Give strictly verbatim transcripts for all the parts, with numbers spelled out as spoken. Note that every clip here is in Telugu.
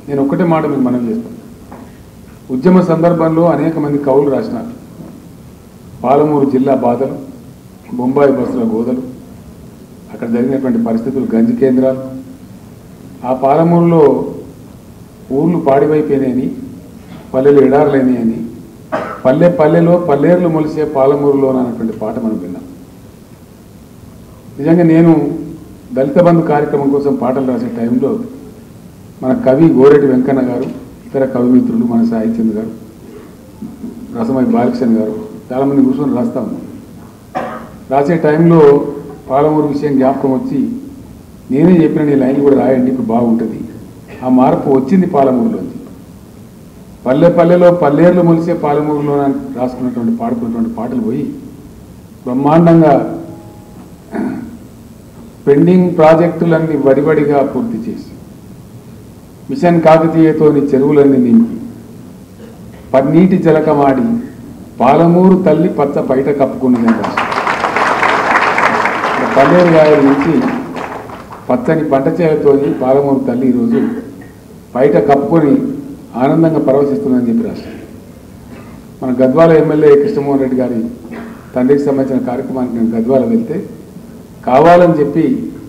నేను ఒక్కటే మాట మీకు మనం చేస్తాను. ఉద్యమ సందర్భంలో అనేక మంది కవులు రాసినారు. పాలమూరు జిల్లా బాధలు, బొంబాయి బస్సుల గోదలు, అక్కడ జరిగినటువంటి పరిస్థితులు, గంజి కేంద్రాలు, ఆ పాలమూరులో ఊర్లు పాడివైపోయినాయని, పల్లెలు ఎడారులైనాయని, పల్లె పల్లెలో పల్లేర్లు మొలిసే పాలమూరులో అన్నటువంటి పాట మనం విన్నాం. నిజంగా నేను దళిత బంధు కార్యక్రమం కోసం పాటలు రాసే టైంలో మన కవి గోరెటి వెంకన్న గారు, ఇతర కవి మిత్రులు, మన సాహిత్యం గారు, రసమై బాలకృష్ణ గారు చాలామంది కూర్చొని రాస్తా ఉన్నాం. రాసే టైంలో పాలమూరు విషయం జ్ఞాపకం వచ్చి నేనే చెప్పిన నీ లైన్ కూడా రాయండి, ఇప్పుడు బాగుంటుంది. ఆ మార్పు వచ్చింది పాలమూరులోంచి. పల్లె పల్లెలో పల్లేర్లు మొలిసే పాలమూరులో రాసుకున్నటువంటి పాడుకున్నటువంటి పాటలు పోయి బ్రహ్మాండంగా పెండింగ్ ప్రాజెక్టులన్నీ వడివడిగా పూర్తి చేసి, మిషన్ కాకతీయతోని చెరువులన్నీ నింపి, పన్నీటి జలకమాడి పాలమూరు తల్లి పచ్చ పైట కప్పుకున్నదని రాసి, పల్లేరు గాయల నుంచి పచ్చని పంట చేలతోని పాలమూరు తల్లి ఈరోజు పైట కప్పుకొని ఆనందంగా పరవశిస్తుందని చెప్పి రాశారు. మన గద్వాల ఎమ్మెల్యే కృష్ణమోహన్ రెడ్డి గారి తండ్రికి సంబంధించిన కార్యక్రమానికి నేను గద్వాల వెళ్తే కావాలని చెప్పి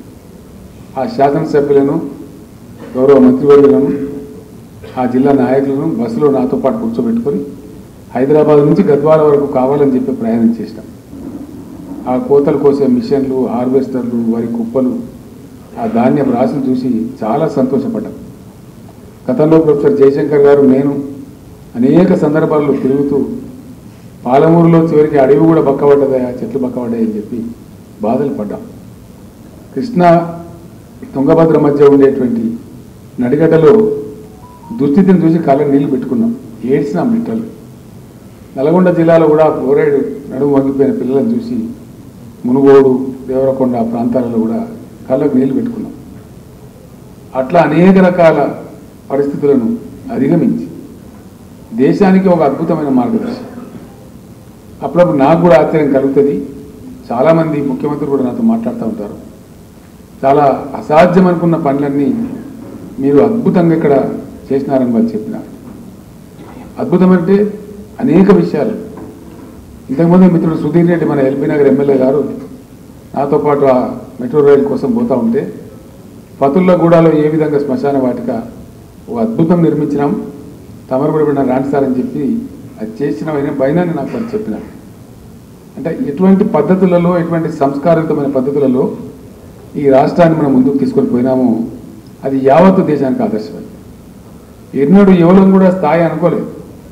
ఆ శాసనసభ్యులను, గౌరవ మంత్రివర్యులను, ఆ జిల్లా నాయకులను బస్సులో నాతో పాటు కూర్చోబెట్టుకొని హైదరాబాద్ నుంచి గద్వాల వరకు కావాలని చెప్పి ప్రయాణం చేసినాం. ఆ కోతలు కోసే మిషన్లు, హార్వెస్టర్లు, వరి కుప్పలు, ఆ ధాన్యం రాశిని చూసి చాలా సంతోషపడ్డాం. గతంలో ప్రొఫెసర్ జయశంకర్ గారు, నేను అనేక సందర్భాల్లో తిరుగుతూ పాలమూరులో చివరికి అడవి కూడా బక్కబడ్డదా, చెట్లు బక్కబడ్డాయని చెప్పి బాధలు పడ్డాం. కృష్ణా తుంగభద్ర మధ్య ఉండేటువంటి నడిగడ్డలో దుస్థితిని చూసి కళ్ళ నీళ్లు పెట్టుకున్నాం, ఏడ్చినాం బిడ్డలు. నల్గొండ జిల్లాలో కూడా ఫ్లోరైడ్ నడుము వంగిపోయిన పిల్లలను చూసి మునుగోడు, దేవరకొండ ప్రాంతాలలో కూడా కళ్ళకు నీళ్లు పెట్టుకున్నాం. అట్లా అనేక రకాల పరిస్థితులను అధిగమించి దేశానికి ఒక అద్భుతమైన మార్గదర్శి. అప్పుడప్పుడు నాకు కూడా ఆశ్చర్యం కలుగుతుంది. చాలామంది ముఖ్యమంత్రులు కూడా నాతో మాట్లాడుతూ ఉంటారు. చాలా అసాధ్యం అనుకున్న పనులన్నీ మీరు అద్భుతంగా ఇక్కడ చేసినారని వాళ్ళు చెప్పినారు. అద్భుతం అంటే అనేక విషయాలు. ఇంతకుముందు మిత్రుడు సుధీర్ రెడ్డి, మన ఎల్బీ నగర్ ఎమ్మెల్యే గారు, నాతో పాటు ఆ మెట్రో రైలు కోసం పోతూ ఉంటే పతుల్లగూడలో ఏ విధంగా శ్మశాన వాటిక ఓ అద్భుతం నిర్మించినాం, తమరు కూడా ఇప్పుడు రాండి సార్ అని చెప్పి అది చేసిన పైన నాకు అది చెప్పినారు. అంటే ఎటువంటి పద్ధతులలో, ఎటువంటి సంస్కారయుతమైన పద్ధతులలో ఈ రాష్ట్రాన్ని మనం ముందుకు తీసుకొని పోయినామో అది యావత్తు దేశానికి ఆదర్శమైంది. ఎన్నడూ ఎవరం కూడా స్థాయి అనుకోలేదు.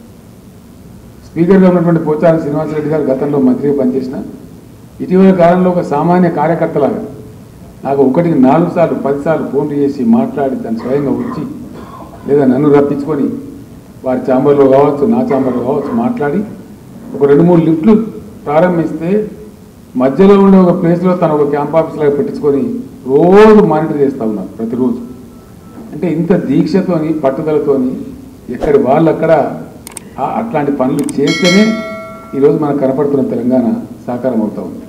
స్పీకర్గా ఉన్నటువంటి పోచారం శ్రీనివాసరెడ్డి గారు గతంలో మంత్రిగా పనిచేసిన, ఇటీవల కాలంలో ఒక సామాన్య కార్యకర్తలాగా నాకు ఒకటికి నాలుగు సార్లు పదిసార్లు ఫోన్లు చేసి మాట్లాడి దాన్ని స్వయంగా వచ్చి లేదా నన్ను రప్పించుకొని వారి ఛాంబర్లో కావచ్చు, నా ఛాంబర్లో కావచ్చు మాట్లాడి ఒక రెండు మూడు లిఫ్ట్లు ప్రారంభిస్తే మధ్యలో ఉండే ఒక ప్లేస్లో తను ఒక క్యాంప్ ఆఫీస్ లాగా పెట్టించుకొని రోజు మానిటర్ చేస్తూ ఉన్నారు ప్రతిరోజు. అంటే ఇంత దీక్షతోని, పట్టుదలతోని ఎక్కడి వాళ్ళు అక్కడ అట్లాంటి పనులు చేస్తేనే ఈరోజు మనకు కనపడుతున్న తెలంగాణ సాకారం అవుతూ ఉంది.